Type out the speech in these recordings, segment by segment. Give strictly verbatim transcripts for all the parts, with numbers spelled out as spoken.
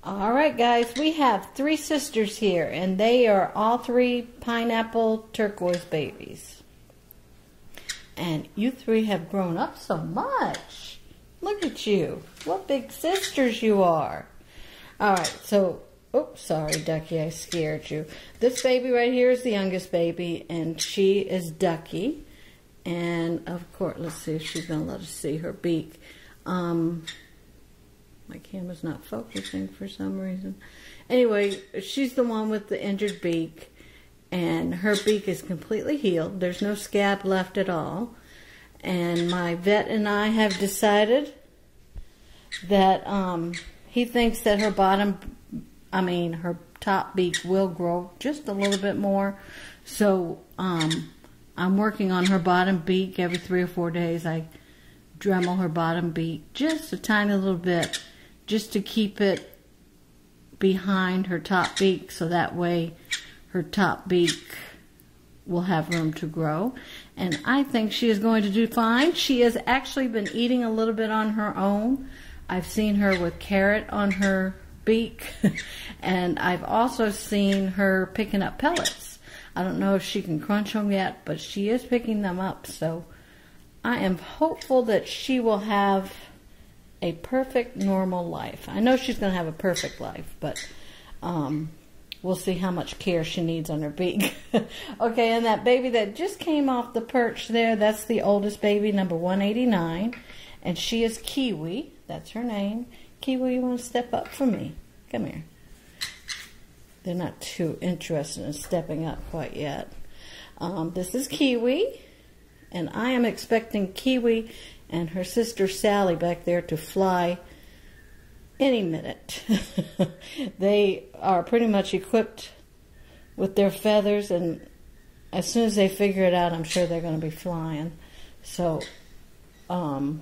All right, guys, we have three sisters here, and they are all three pineapple turquoise babies. And you three have grown up so much. Look at you. What big sisters you are. All right, so, oops, sorry, Ducky, I scared you. This baby right here is the youngest baby, and she is Ducky. And, of course, let's see if she's going to let us see her beak. Um... My camera's not focusing for some reason. Anyway, she's the one with the injured beak, and her beak is completely healed. There's no scab left at all. And my vet and I have decided that um, he thinks that her bottom, I mean, her top beak will grow just a little bit more. So um, I'm working on her bottom beak every three or four days. I Dremel her bottom beak just a tiny little bit, just to keep it behind her top beak, so that way her top beak will have room to grow. And I think she is going to do fine. She has actually been eating a little bit on her own. I've seen her with carrot on her beak, and I've also seen her picking up pellets. I don't know if she can crunch them yet, but she is picking them up, so I am hopeful that she will have a perfect normal life. I know she's going to have a perfect life, but um, we'll see how much care she needs on her beak. Okay, and that baby that just came off the perch there, that's the oldest baby, number one eighty-nine, and she is Kiwi. That's her name. Kiwi, you want to step up for me? Come here. They're not too interested in stepping up quite yet. Um, this is Kiwi, and I am expecting Kiwi and her sister Sally back there to fly any minute. They are pretty much equipped with their feathers, and as soon as they figure it out, I'm sure they're going to be flying. So um,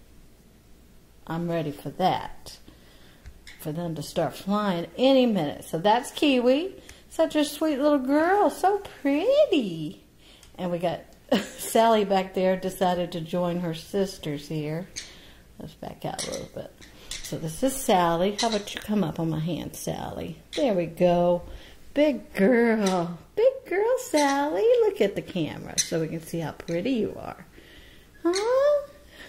I'm ready for that, for them to start flying any minute. So that's Kiwi. Such a sweet little girl, so pretty. And we got Sally back there decided to join her sisters here. Let's back out a little bit. So this is Sally. How about you come up on my hand, Sally? There we go. Big girl. Big girl, Sally. Look at the camera so we can see how pretty you are. Huh?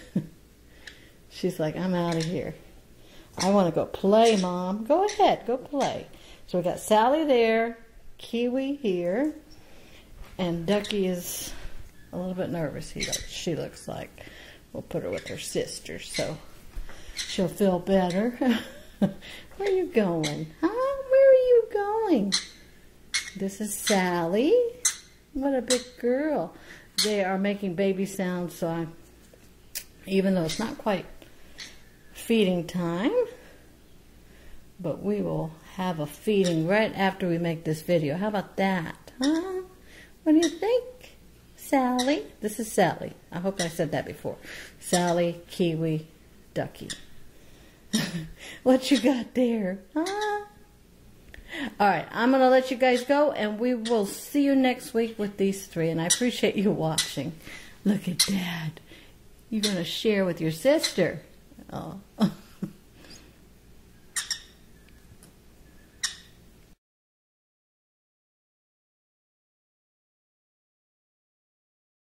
She's like, I'm out of here. I want to go play, Mom. Go ahead. Go play. So we got Sally there, Kiwi here, and Ducky is a little bit nervous, he looks, she looks like. We'll put her with her sister so she'll feel better. Where are you going? Huh? Where are you going? This is Sally. What a big girl. They are making baby sounds, so I, even though it's not quite feeding time, but we will have a feeding right after we make this video. How about that? Huh? What do you think? Sally. This is Sally. I hope I said that before. Sally, Kiwi, Ducky. What you got there? Huh? All right, I'm going to let you guys go, and we will see you next week with these three, and I appreciate you watching. Look at Dad. You're going to share with your sister. Oh.